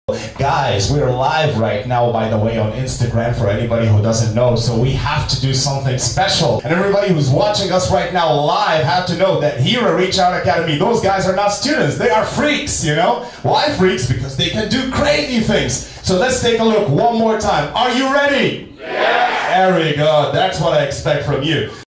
Guys, we're live right now, by the way, on Instagram for anybody who doesn't know, so we have to do something special. And everybody who's watching us right now live have to know that here at Reach Out Academy, those guys are not students, they are freaks, you know? Why freaks? Because they can do crazy things. So let's take a look one more time. Are you ready? Yes! Very good. That's what I expect from you.